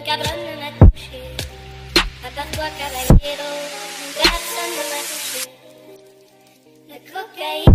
cabrón no me touché. Atento a caballero, un garçon no m'a touché. La cocaïne